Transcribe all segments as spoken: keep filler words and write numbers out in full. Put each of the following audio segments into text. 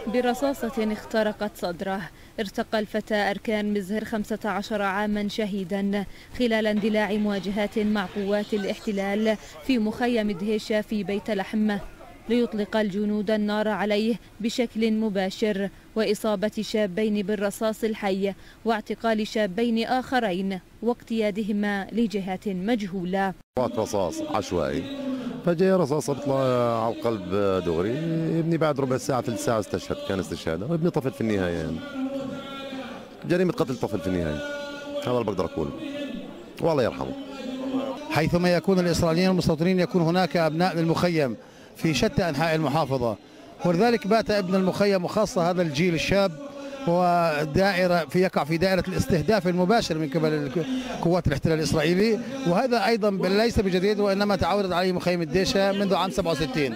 برصاصة اخترقت صدره. ارتقى الفتى أركان مزهر خمسة عشر عاما شهيدا خلال اندلاع مواجهات مع قوات الاحتلال في مخيم دهيشة في بيت لحم، ليطلق الجنود النار عليه بشكل مباشر وإصابة شابين بالرصاص الحي واعتقال شابين آخرين واقتيادهما لجهات مجهولة. رصاص عشوائي، فجاء رصاصة بيطلع على القلب دغري. ابني بعد ربع ساعة ثلث ساعة استشهد، كان استشهاده، وابني طفل في النهاية. يعني جريمة قتل طفل في النهاية، هذا اللي بقدر أقوله، والله يرحمه. حيثما يكون الإسرائيليين المستوطنين يكون هناك أبناء للمخيم في شتى أنحاء المحافظة، ولذلك بات ابن المخيم وخاصة هذا الجيل الشاب هو دائرة في يقع في دائرة الاستهداف المباشر من قبل قوات الاحتلال الإسرائيلي، وهذا أيضا ليس بجديد وإنما تعودت عليه مخيم الدهيشة منذ عام سبعة وستين.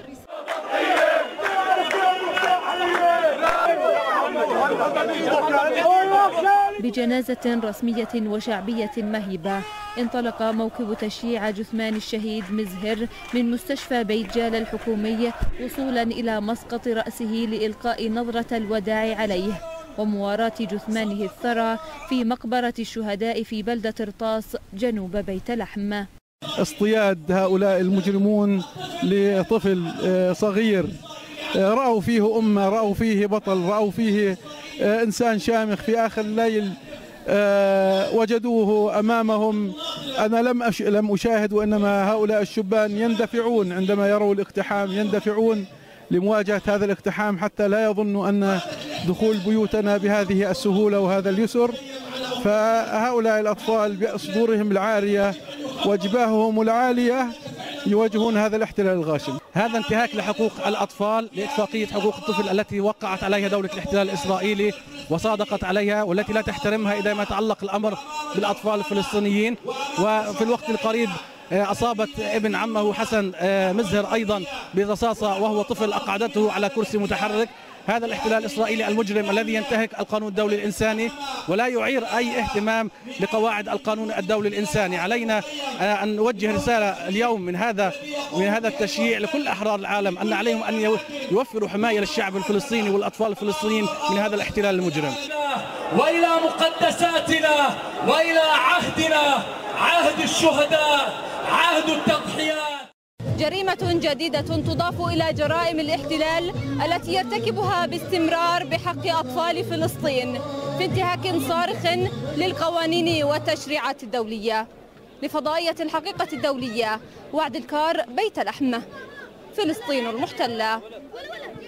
بجنازة رسمية وشعبية مهيبة انطلق موكب تشييع جثمان الشهيد مزهر من مستشفى بيت جال الحكومي وصولا إلى مسقط رأسه لإلقاء نظرة الوداع عليه ومواراة جثمانه الثرى في مقبرة الشهداء في بلدة رطاس جنوب بيت لحم. اصطياد هؤلاء المجرمون لطفل صغير رأوا فيه أمة، رأوا فيه بطل، رأوا فيه إنسان شامخ، في آخر الليل وجدوه أمامهم. أنا لم أش... لم أشاهد، وإنما هؤلاء الشبان يندفعون عندما يروا الاقتحام، يندفعون لمواجهة هذا الاقتحام حتى لا يظنوا أن دخول بيوتنا بهذه السهولة وهذا اليسر. فهؤلاء الأطفال بصدورهم العارية وجباههم العالية يواجهون هذا الاحتلال الغاشم. هذا انتهاك لحقوق الأطفال، لاتفاقية حقوق الطفل التي وقعت عليها دولة الاحتلال الإسرائيلي وصادقت عليها، والتي لا تحترمها إذا ما يتعلق الأمر بالأطفال الفلسطينيين. وفي الوقت القريب أصابت ابن عمه حسن مزهر أيضا برصاصة وهو طفل أقعدته على كرسي متحرك. هذا الاحتلال الإسرائيلي المجرم الذي ينتهك القانون الدولي الإنساني ولا يعير أي اهتمام لقواعد القانون الدولي الإنساني. علينا أن نوجه رسالة اليوم من هذا من هذا التشييع لكل أحرار العالم أن عليهم أن يوفروا حماية للشعب الفلسطيني والأطفال الفلسطينيين من هذا الاحتلال المجرم. وإلى مقدساتنا وإلى عهدنا، عهد الشهداء، عهد التضحيات. جريمة جديدة تضاف إلى جرائم الاحتلال التي يرتكبها باستمرار بحق أطفال فلسطين في انتهاك صارخ للقوانين والتشريعات الدولية. لفضائية الحقيقة الدولية، وعد الكار، بيت لحم، فلسطين المحتلة.